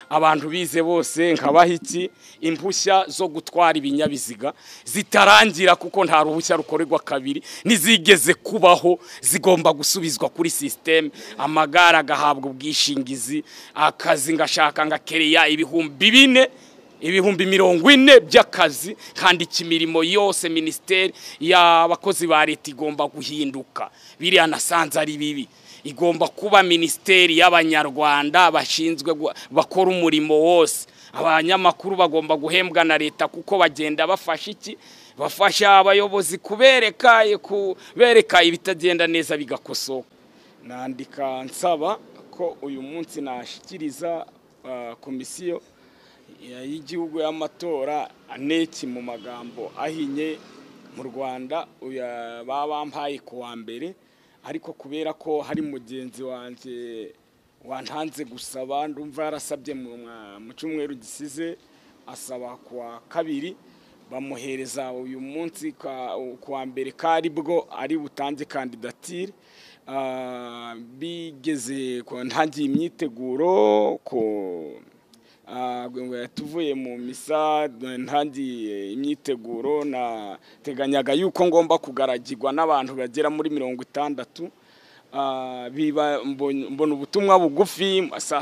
abantu bize bose nkabaha iki impushya zo gutwara ibinyabiziga zitarangira kuko nta ruhushya rukorerwa kabiri nizigeze kubaho zigomba gusubizwa kuri system amagara agahabwa ubwishingizi akazi ngashaka ngakereya ibihumbi 40 by'akazi kandi ikimirimo yose ministeri y'abakozi ba leta igomba guhinduka biriya nasanze ari bibi igomba kuba ministeri y'abanyarwanda bashinzwe bakora umurimo wose abanyamakuru bagomba guhembwa na leta kuko bagenda bafasha iki bafasha abayobozi kubereka ibitagenda neza bigakosoka nandika nsaba ko uyu munsi nashikiriza komisiyo y'igihugu y'amatora aneki mu magambo ahinye mu Rwanda babampaye kuwa mbere ariko kubera ko hari mugenzi wanje wantanze gusaba ndumva yarasabye mu cyumweru gisize asaba kuwa kabiri bamuhereza uyu munsi kuwa mbere kari bwo ari butanze kandidatire bigeze ko ntangiye imyiteguro ko tuvuye mu misa ntangiye imyiteguro nateganyaga yuko ngomba kugaragirwa n'abantu bagera muri 60 mbona ubutumwa bugufi saa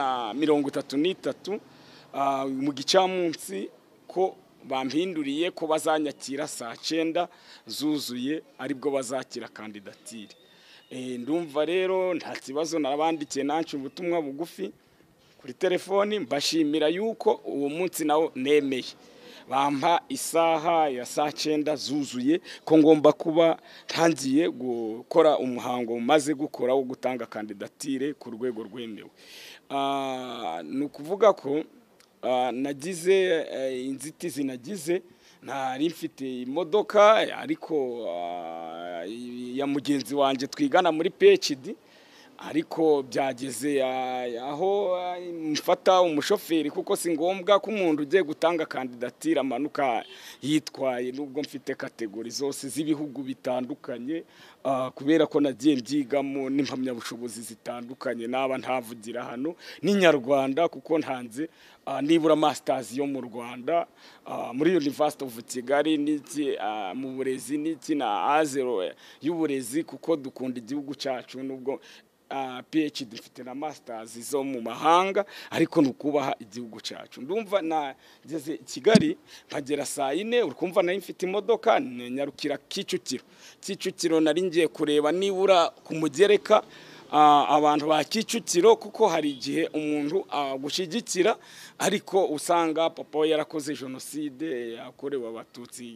6:33 mu gicamunsi ko bampinduriye ko bazanyakira saa 9 zuzuye aribwo bazakira kandidatire ndumva rero nta kibazo narabandikiye nancu ubutumwa bugufi kuri telefoni mbashimira yuko uwo munsi nawo nemeye bampa isaha ya saa 9 zuzuye ko ngomba kuba ntangiye gukora umuhango maze gukora wo gutanga kandidatire ku rwego rwemewe nukuvuga ko nagize inzitizi nagize ntari mfite imodoka ariko ya mugenzi wanje twigana muri PhD ariko byageze aho mfata umushoferi kuko si ngombwa ko umuntu ugiye gutanga kandidatire amanuka yitwaye nubwo mfite kategori zose z'ibihugu bitandukanye kubera ko nagiye mbyigamo n'impamyabushobozi zitandukanye naba ntavugira hano n'inyarwanda kuko ntanze nibura masters yo mu Rwanda muri University of Kigali n'iki mu burezi n'iki na azero y'uburezi kuko dukunda igihugu cyacu nubwo PhD dufite na masters zo mu mahanga ariko nukubaha igihugu cyacu ndumva nageze Kigali mpagera saa 4 urkumva nayo mfite imodoka nyarukira Kicukiro nari ngiye kureba nibura kumugereka abantu ba Kicukiro kuko hari igihe umuntu gushigikira ariko usanga papa yarakoze genocide yakorewe abatutsi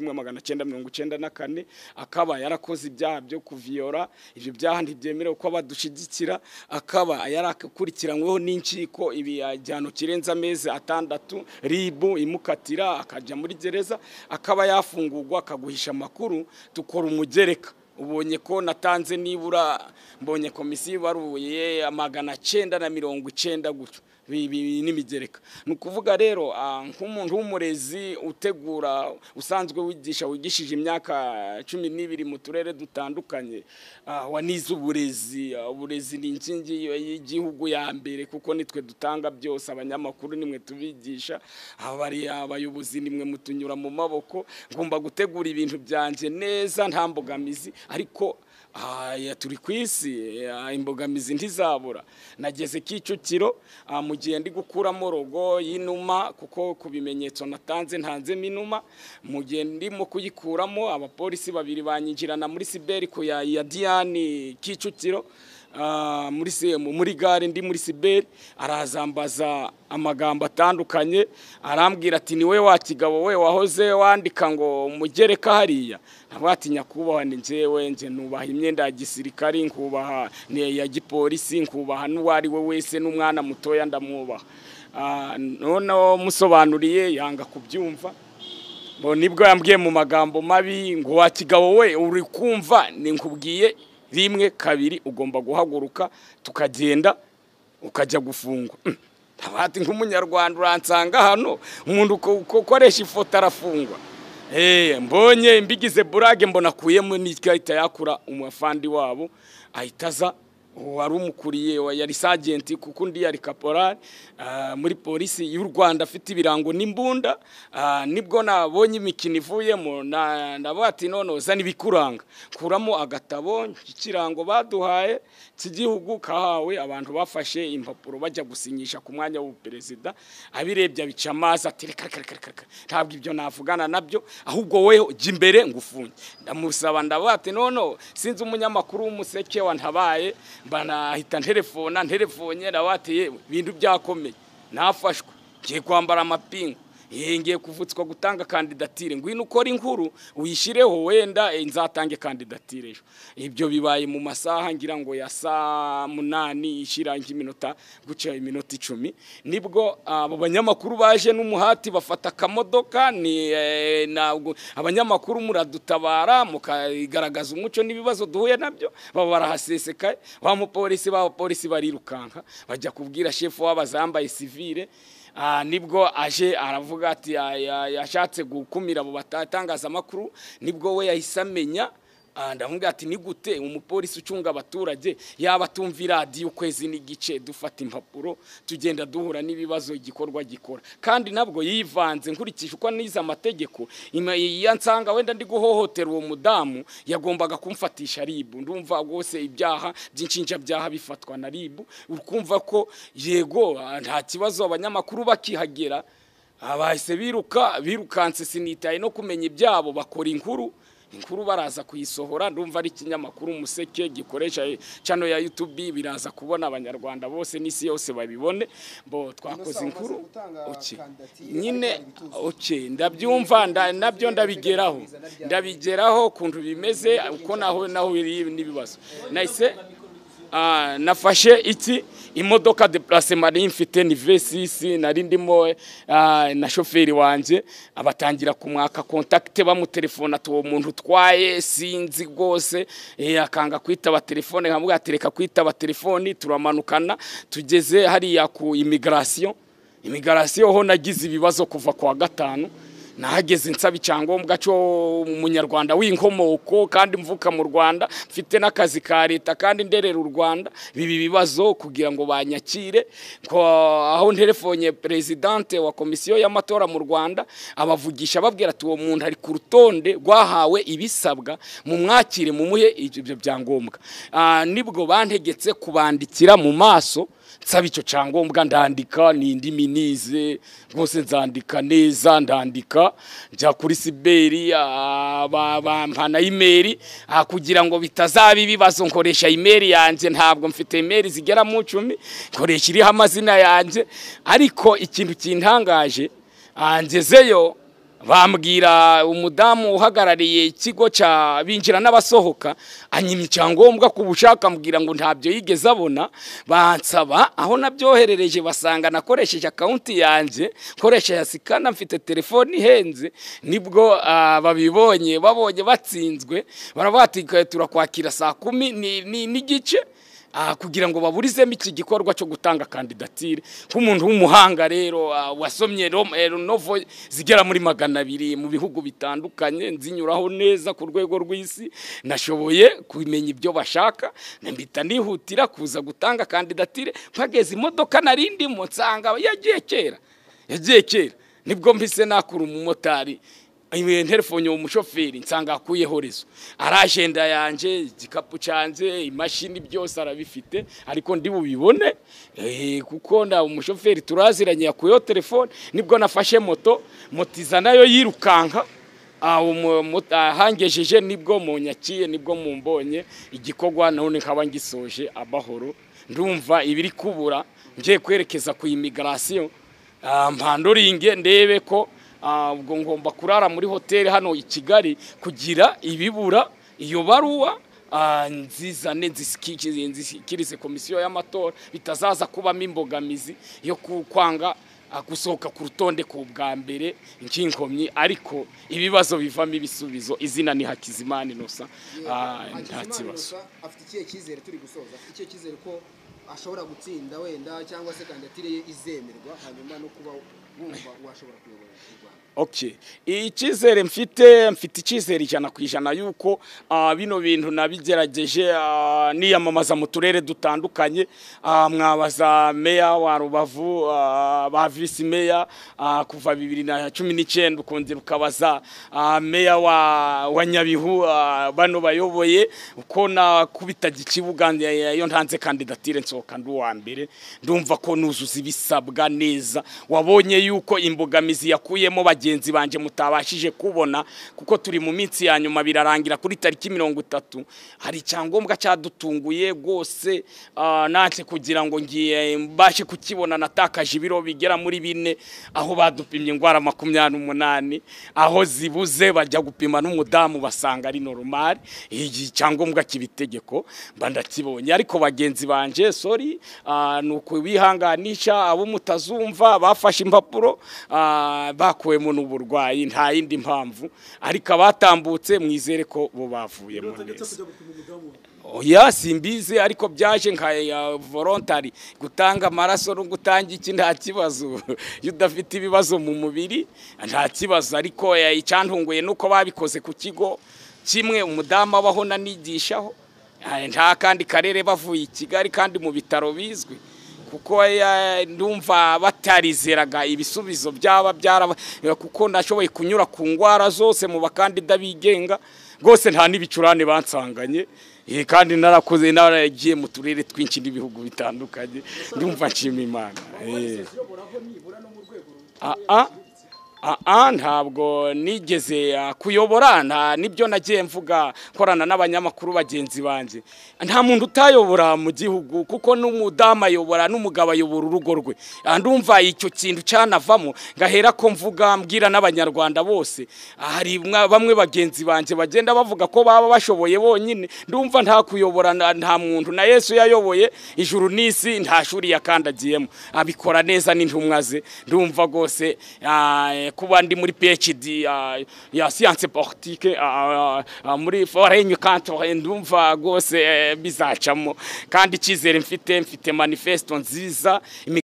1994 akaba yarakoze ibyaha byo kuviora ibyo byaha ntibyemerewe ko abadushigikira akaba yarakurikiranyweho n'inciko ibijyano kirenza amezi 6 ribu imukatira akaja muri gereza akaba yafungurwa akaguhisha amakuru tukora umugereka ubonye ko natanze nibura mbonye komisiyo baruye 990 gutyo n'imigereka nukuvuga rero nk'umuntu w'umurezi utegura usanzwe wigishije imyaka 12 mu turere dutandukanye wanize uburezi ni inkingi y'igihugu ya mbere kuko nitwe dutanga byose abanyamakuru nimwe tubigisha abari abayobozi nimwe mutunyura mu maboko ngomba gutegura ibintu byanje neza nta mbogamizi ariko turi kwisi imbogamizi ntizabura nageze Kicukiro mu gihe ndi gukuramo rogo y'inuma kuko kubimenyetso natanze ntanzemo inuma mu gihe ndimo kuyikuramo abapolisi babiri banyinjirana muri Siberi ko ya Diane Kicukiro muri gare ndi muri Siberi arazambaza amagambo atandukanye arambwira ati niwe wakigabo we wahoze wandika ngo mugereka hariya abatinya kubaha njyewe nubaha imyenda ya gisirikari nkubaha ya gipolisi nkubaha n'uwari we wese n'umwana mutoya ndamwubaha none musobanuriye yanga kubyumva nibwo yambwiye mu magambo mabi ngo wakigabo we uri kumva ninkubwiye 1 2 ugomba guhaguruka tukagenda ukajya gufungwa abati nk'umunyarwanda uransanga hano umuntu ukoresha ifoto arafungwa mbonye mbigize burage mbona kuyemo n'ikarita yakura umufandi wabo ahitaza wari umukuriye yari sergeant kuko undi yari caporal muri polisi y'u Rwanda afite ibirango n'imbunda. Nibwo nabonye imikino ivuyemo nabati none zana ibikuranga kuramo agatabo ikirango baduhaye cy'igihugu kahawe abantu bafashe impapuro bajya gusinyisha ku mwanya w'uperezida. Abirebye abica amazi ati reka ntabwo ibyo navugana nabyo ahubwo weho jya imbere ngufunye. Ndamusaba ndabati none sinzi umunyamakuru w'umuseke wantabaye banahita nterefonye nawateye ibintu byakomeye nafashwe ngiye kwambara amapingu ngiye kuvutswa gutanga kandidatire ngwino ukora inkuru uyishireho wenda nzatange kandidatire ejo. Ibyo bibaye mu masaha ngira ngo ya saa 8 ishira nk'iminota guca iminota 10 nibwo abo banyamakuru baje n'umuhati bafata kamodoka ni nabwo abanyamakuru muradutabara mukagaragaza umuco n'ibibazo duhuye nabyo baba barahasesekaye wa mupolisi barirukanka bajya kubwira chef w'abazambaye civile. Nibwo aje aravuga ati yashatse gukumira abo batatangaza makuru nibwo we yahise amenya. Ndavuga ati ni gute umupolisi ucunga abaturage yaba tumvira radio ukwezi n'igice dufata impapuro tugenda duhura n'ibibazo igikorwa gikora kandi nabwo yivanze nkurikije uko niza amategeko yansanga wenda ndi guhohotera uwo mudamu yagombaga kumfatisha ribu. Ndumva rwose ibyaha by'inshinja byaha bifatwa na ribu ukumva ko yego nta kibazo abanyamakuru bakihagera abahise birukanse sinitaye no kumenya ibyabo bakora inkuru baraza kuyisohora. Ndumva ari ikinyamakuru umuseke gikoresha channel ya YouTube biraza kubona abanyarwanda bose n'isi yose babibone bo twakoze inkuru nyine ndabyumva nabyo ndabigeraho kuntu bimeze uko naho biri n'ibibazo nahise nafashe iki imodoka déplacement mfite ni V6 nari ndimo na chauffeur wanje abatangira kumwaka contact bamutelefona tuwo muntu twaye sinzi gose akanga kwitaba telefone nkamuga atereka kwitaba telefoni turamanukana tugeze hari ya ku immigration ho nagize ibibazo kuva kwa gatanu nahageze nsaba icyangombwa cyo umunyarwanda w'inkomoko kandi mvuka mu Rwanda mfite n'akazi ka leta kandi nderera u Rwanda bibi bibazo kugira ngo banyakire ko aho nterefonye presidente wa komisiyo y'amatora mu Rwanda abavugisha babwira ati uwo muntu ari ku rutonde rwahawe ibisabwa mu mwakire mu muhe ibyo byangombwa. Nibwo bantegetse kubandikira mu maso nsaba icyo cyangombwa ndandika n'indimi nize rwose nzandika neza ndandika njya kuri Siberi bampana email kugira ngo bitazaba ibibazo nkoresha email yanjye ntabwo mfite email zigera mu 10 nkoresha iriho amazina yanjye. Ariko ikintu kintangaje angezeyo bambwira umudamu uhagarariye ikigo ca binjira n'abasohoka anyimye cyangombwa kubushaka mbwira ngo ntabyo yigeze abona bansaba aho nabyoherereje basanga nakoresheje account yanjye koresha yasikana mfite telefone ihenze. Nibwo babonye batsinzwe barabatika turakwakira saa 10 n'igice kugira ngo baburizemo iki gikorwa cyo gutanga kandidatire nk'umuntu w'umuhanga rero wasomye novo zigera muri 200 mu bihugu bitandukanye nzinyuraho neza ku rwego rw'isi nashoboye kumenya ibyo bashaka mbita nihutira kuza gutanga kandidatire mpageze imodoka narindi mu nsanga yagiye kera nibwo mbise nakura umumotari telefone umushoferi nsanga akuyeho rezo aragenda yanje igikapu cyanze imashini byose arabifite ariko ndi bubibone kuko nda umushoferi turaziranye yakuyeho telefone. Nibwo nafashe moto izanayo yirukanka hangejeje nibwo munyakiye nibwo mumbonye igikogwa none nkaba ngisoje abahoro. Ndumva ibiri kubura ngiye kwerekeza ku immigration mpandoringe ndebe ko ubwo ngomba kurara muri hoteli hano i Kigali kugira ibibura iyo baruwa nziza nzikirize komisiyo y'amatora bitazaza kubamo imbogamizi yo kwanga gusohoka ku rutonde ku bwa mbere inkinkomyi. Ariko ibibazo bivamo ibisubizo izina ni Hakizimana Innocent nta kibazo. Afite ikihe cyizere turi gusoza afite ikihe cyizere ko ashobora gutsinda wenda cyangwa se kandidatire ye izemerwa hanyuma no kuba bumva washobora kuyobora u Rwanda? Okay. Icyizere mfite icyizere 100% yuko bino bintu nabigerageje niyamamaza mu turere dutandukanye, mwabaza meya wa Rubavu, ba vice meya kuva 2019 ukongera ukabaza meya wa Nyabihu, bano bayoboye uko nakubitaga ikibuga yo ntanze kandidatire nsoka nduwa mbere, ndumva ko nuzuza ibisabwa neza. Wabonye yuko imbogamizi yakuyemo bagenzi banje mutabashije kubona, kuko turi mu minsi ya nyuma birarangira kuri tariki 30, hari cyangombwa cyadutunguye gose, nante kugira ngo ngiye mbashe kukibona natakaje ibiro bigera muri 4, aho badupimye ingwara 28, aho zibuze bajya gupima n'umudamu basanga ari normal, iki cyangombwa kibitegeko mba ndakibonye. Ariko bagenzi banje sorry, nuko bihanganisha abo mutazumva bafashe impapuro bakuwemo n'uburwayi, nta yindi mpamvu, ariko abatambutse mwizere ko bo bavuyemo neza. Oya simbize, ariko byaje nka voluntary gutanga amaraso no gutanga iki nta kibazo. Yudafite ibibazo mu mubiri nta kibazo, ariko icyantunguye nuko babikoze ku kigo kimwe umudamu abaho nanigishaho, nta kandi karere bavuye i Kigali kandi mu bitaro bizwi, kuko ndumva batarizeraga ibisubizo byaba kuko nashoboye kunyura ku ngwara zose mu bakandida bigenga gose, nta n'ibicurane bansanganye, kandi narakoze naragiye mu turere twinshi n'ibihugu bitandukanye, ndumva nshima Imana. Ntabwo nigeze kuyobora, nibyo nagiye mvuga korana n'abanyamakuru bagenzi banje, nta muntu utayobora mu gihugu, kuko n'umudamu ayobora n'umugabo ayobora urugo rwe. Ndumva icyo kintu cyanavamo ngahera ko mvuga mbwira n'abanyarwanda bose, hari bamwe bagenzi banje bagenda bavuga ko baba bashoboye bonyine, ndumva nta kuyobora nta muntu, na Yesu yayoboye ijuru n'isi nta shuri yakandagiyemo, abikora neza n'intumwa ze. Ndumva gose kuba ndi muri PhD ya science politique muri foreign country, ndumva gose bizacamo, kandi icyizere mfite manifesto nziza.